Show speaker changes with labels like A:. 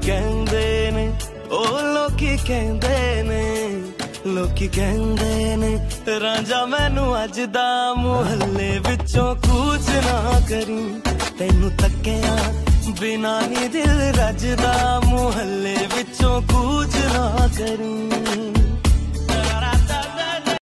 A: ਕਹਿੰਦੇ ਨੇ, ਉਹ ਲੋਕੀ ਕਹਿੰਦੇ ਨੇ, ਲੋਕੀ ਕਹਿੰਦੇ ਨੇ ਰਾਂਝਾ ਮੈਨੂੰ ਅੱਜ ਦਾ ਮੁਹੱਲੇ ਵਿੱਚੋਂ ਕੂਚ ਨਾ ਕਰੀ। ਤੈਨੂੰ ਤੱਕਿਆ ਬਿਨਾਂ ਨੀ ਦਿਲ ਰੱਜਦਾ, ਮੁਹੱਲੇ ਵਿੱਚੋਂ ਕੂਚ ਨਾ ਕਰੀ।